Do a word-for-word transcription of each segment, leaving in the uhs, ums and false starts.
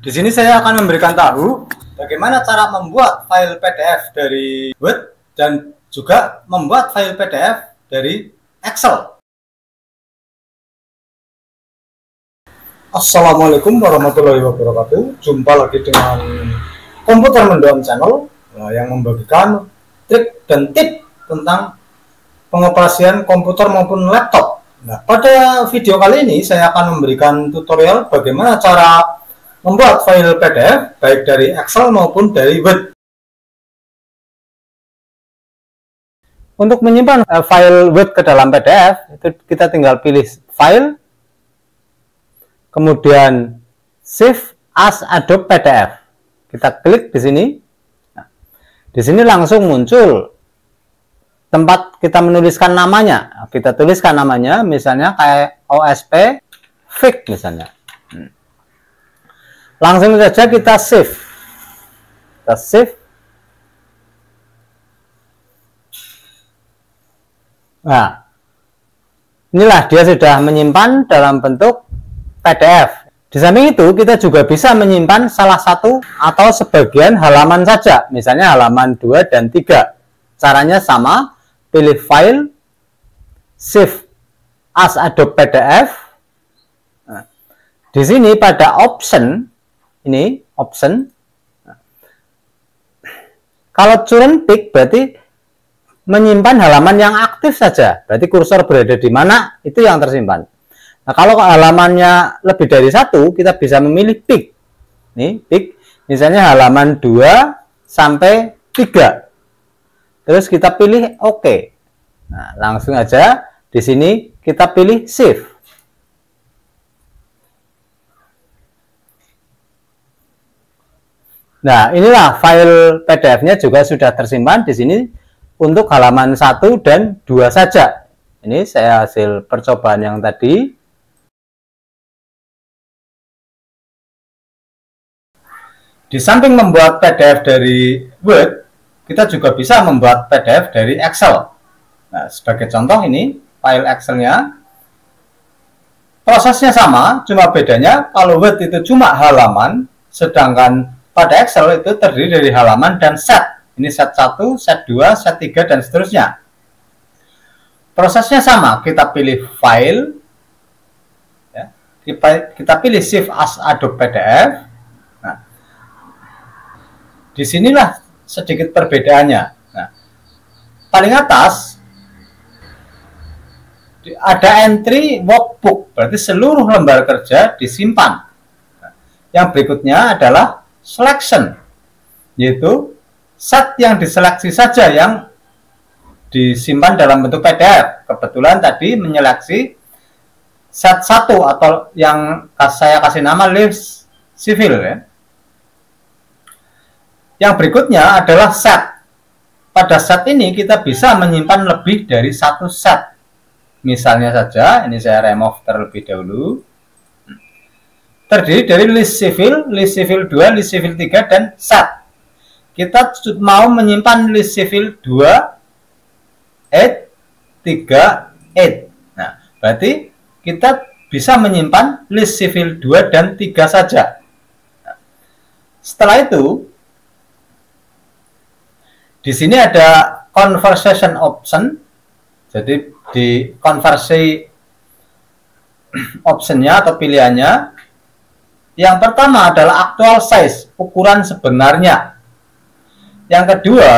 Di sini saya akan memberikan tahu bagaimana cara membuat file P D F dari Word dan juga membuat file P D F dari Excel. Assalamualaikum warahmatullahi wabarakatuh. Jumpa lagi dengan Komputer Mendoan Channel yang membagikan trik dan tip tentang pengoperasian komputer maupun laptop. Nah, pada video kali ini saya akan memberikan tutorial bagaimana cara membuat file P D F baik dari Excel maupun dari Word. Untuk menyimpan file Word ke dalam P D F, itu kita tinggal pilih File, kemudian Save as Adobe P D F. Kita klik di sini. Nah, di sini langsung muncul tempat kita menuliskan namanya. Kita tuliskan namanya, misalnya kayak O S P Fix misalnya. Hmm. Langsung saja kita save. Kita save. Nah, inilah dia sudah menyimpan dalam bentuk P D F. Di samping itu, kita juga bisa menyimpan salah satu atau sebagian halaman saja, misalnya halaman dua dan tiga. Caranya sama, pilih File, Save as Adobe P D F. Nah, di sini pada Option, ini Option. Nah, kalau current pick berarti menyimpan halaman yang aktif saja, berarti kursor berada di mana, itu yang tersimpan. Nah, kalau halamannya lebih dari satu, kita bisa memilih pick. Nih, pick, misalnya halaman dua sampai tiga. Terus kita pilih OK. Nah, langsung aja di sini kita pilih Save. Nah, inilah file P D F-nya juga sudah tersimpan di sini untuk halaman satu dan dua saja. Ini saya hasil percobaan yang tadi. Di samping membuat P D F dari Word, kita juga bisa membuat P D F dari Excel. Nah, sebagai contoh ini, file Excel-nya. Prosesnya sama, cuma bedanya kalau Word itu cuma halaman, sedangkan pada Excel itu terdiri dari halaman dan set. Ini set satu, set dua, set tiga, dan seterusnya. Prosesnya sama, kita pilih File, ya, kita pilih Save as Adobe P D F. Nah, disinilah sedikit perbedaannya. Nah, paling atas ada entry workbook, berarti seluruh lembar kerja disimpan. Nah, yang berikutnya adalah selection, yaitu set yang diseleksi saja yang disimpan dalam bentuk P D F. Kebetulan tadi menyeleksi set satu atau yang saya kasih nama list civil ya. Yang berikutnya adalah set. Pada set ini kita bisa menyimpan lebih dari satu set. Misalnya saja, ini saya remove terlebih dahulu. Terdiri dari list civil, list civil dua, list civil tiga, dan set. Kita mau menyimpan list civil dua, delapan, tiga, delapan. Nah, berarti kita bisa menyimpan list civil dua dan tiga saja. Nah, setelah itu, di sini ada conversion option. Jadi di konversi optionnya atau pilihannya. Yang pertama adalah actual size, ukuran sebenarnya. Yang kedua,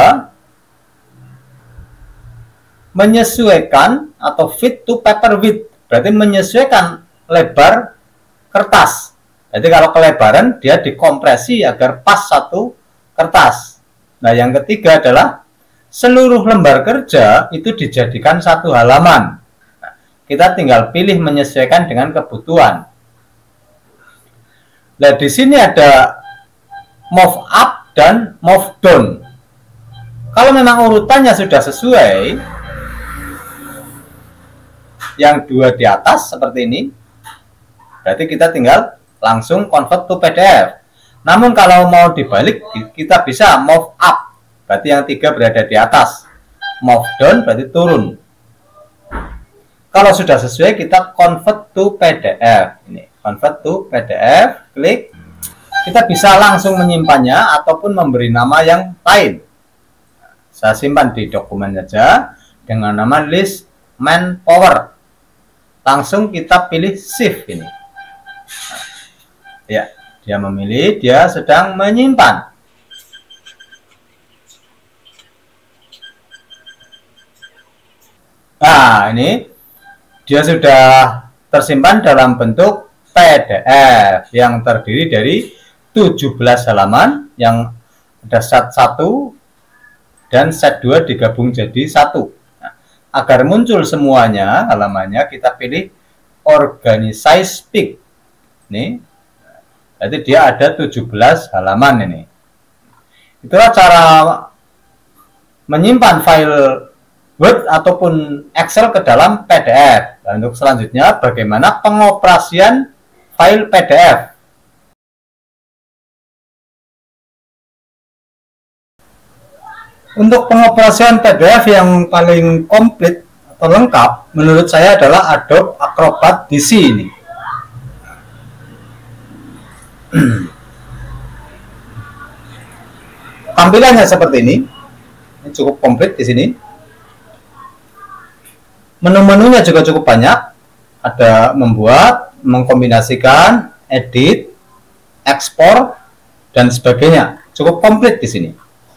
menyesuaikan atau fit to paper width, berarti menyesuaikan lebar kertas. Jadi kalau kelebaran dia dikompresi agar pas satu kertas. Nah, yang ketiga adalah seluruh lembar kerja itu dijadikan satu halaman. Nah, kita tinggal pilih menyesuaikan dengan kebutuhan. Nah, di sini ada move up dan move down. Kalau memang urutannya sudah sesuai, yang dua di atas seperti ini, berarti kita tinggal langsung convert to P D F. Namun kalau mau dibalik, kita bisa move up, berarti yang tiga berada di atas. Move down berarti turun. Kalau sudah sesuai, kita convert to P D F. Ini convert to P D F, klik. kita bisa langsung menyimpannya ataupun memberi nama yang lain. Saya simpan di dokumen saja dengan nama list manpower. Langsung kita pilih shift ini. Ya, dia memilih, dia sedang menyimpan. Nah, ini dia sudah tersimpan dalam bentuk P D F yang terdiri dari tujuh belas halaman, yang ada set satu dan set dua digabung jadi satu. Nah, agar muncul semuanya halamannya, kita pilih organize peak. Nih, jadi dia ada tujuh belas halaman ini. Itulah cara menyimpan file Word ataupun Excel ke dalam P D F. Dan untuk selanjutnya, bagaimana pengoperasian file P D F. Untuk pengoperasian P D F yang paling komplit atau lengkap, menurut saya adalah Adobe Acrobat D C ini. Tampilannya seperti ini. Ini cukup komplit di sini. Menu-menunya juga cukup banyak. Ada membuat, mengkombinasikan, edit, ekspor, dan sebagainya. Cukup komplit di sini.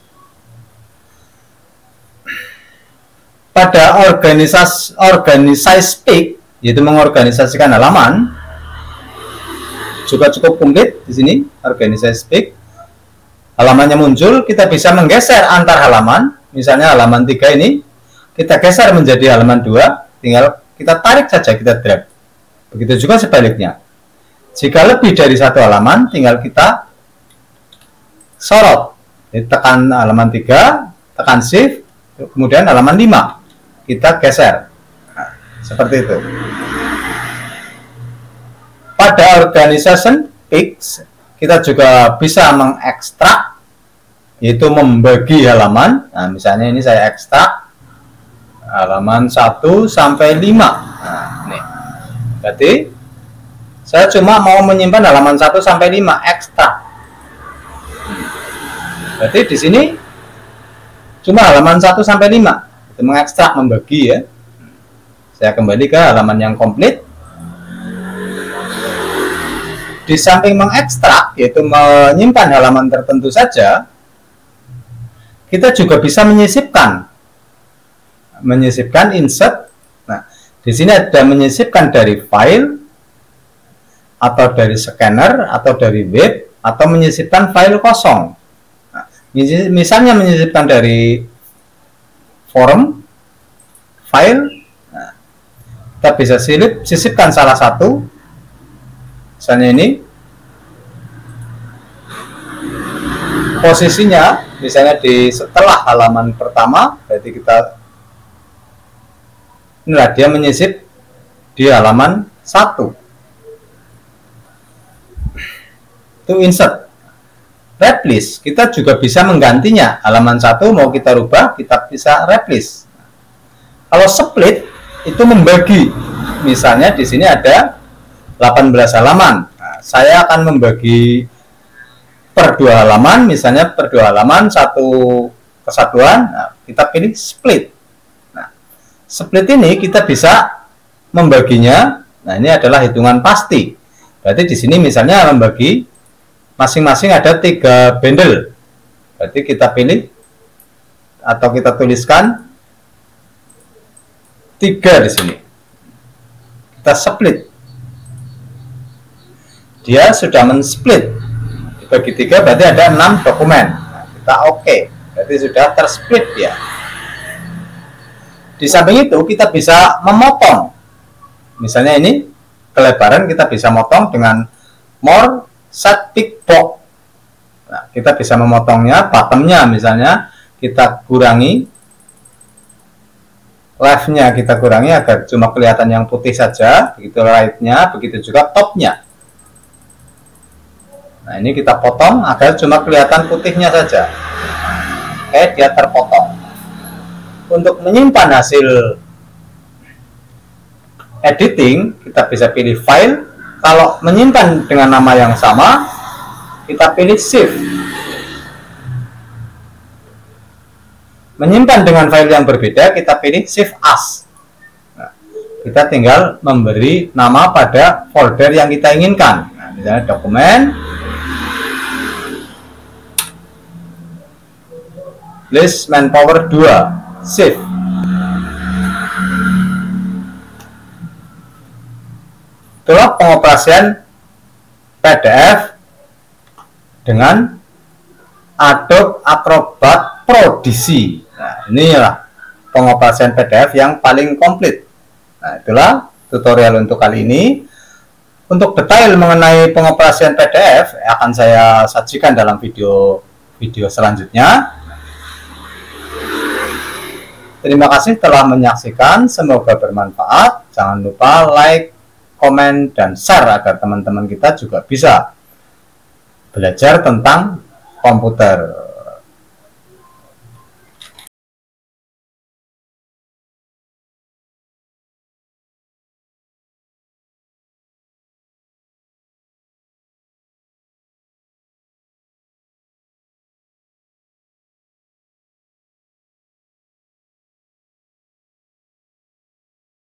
Pada organisasi organize peak, yaitu mengorganisasikan halaman, juga cukup komplit di sini. Organize peak, halamannya muncul, kita bisa menggeser antar halaman. Misalnya halaman tiga ini kita geser menjadi halaman dua, tinggal kita tarik saja, kita drag. Begitu juga sebaliknya. Jika lebih dari satu halaman, tinggal kita sorot. Jadi, tekan halaman tiga, tekan shift, kemudian halaman lima. Kita geser. Nah, seperti itu. Pada organization peaks, kita juga bisa mengekstrak, yaitu membagi halaman. Nah, misalnya ini saya ekstrak halaman satu sampai lima. Nah, ini. Berarti saya cuma mau menyimpan halaman satu sampai lima, ekstrak. Berarti di sini cuma halaman satu sampai lima. Itu mengekstrak, membagi ya. Saya kembali ke halaman yang komplit. Di samping mengekstrak, yaitu menyimpan halaman tertentu saja, kita juga bisa menyisipkan. Menyisipkan, insert. Nah, di sini ada menyisipkan dari file, atau dari scanner, atau dari web, atau menyisipkan file kosong. Nah, misalnya menyisipkan dari form, file, nah, kita bisa silip, sisipkan salah satu, misalnya ini, posisinya, misalnya di setelah halaman pertama, berarti kita inilah dia menyisip di halaman satu. Itu insert. Replace, kita juga bisa menggantinya. Halaman satu mau kita rubah, kita bisa replace. Kalau split, itu membagi. Misalnya di sini ada delapan belas halaman. Nah, saya akan membagi per dua halaman, misalnya per dua halaman satu kesatuan. Nah, kita pilih split. Split ini kita bisa membaginya. Nah, ini adalah hitungan pasti. Berarti di sini misalnya membagi masing-masing ada tiga bundle. Berarti kita pilih atau kita tuliskan tiga di sini. Kita split. Dia sudah men-split. Dibagi tiga berarti ada enam dokumen. Nah, kita oke. Okay. Berarti sudah tersplit ya. Di samping itu kita bisa memotong. Misalnya ini kelebaran kita bisa motong dengan more set big box. Nah, kita bisa memotongnya, bottomnya misalnya kita kurangi, left-nya kita kurangi agar cuma kelihatan yang putih saja, begitu right-nya, begitu juga top-nya. Nah, ini kita potong agar cuma kelihatan putihnya saja. Oke, dia terpotong. Untuk menyimpan hasil editing, kita bisa pilih file. Kalau menyimpan dengan nama yang sama, kita pilih Shift. Menyimpan dengan file yang berbeda, kita pilih Shift As. Nah, kita tinggal memberi nama pada folder yang kita inginkan. Nah, misalnya dokumen, list manpower dua, Shift. Itulah pengoperasian P D F dengan Adobe Acrobat Pro D C. Nah, inilah pengoperasian P D F yang paling komplit. Nah, itulah tutorial untuk kali ini. Untuk detail mengenai pengoperasian P D F akan saya sajikan dalam video video selanjutnya. Terima kasih telah menyaksikan, semoga bermanfaat. Jangan lupa like, komen, dan share agar teman-teman kita juga bisa belajar tentang komputer.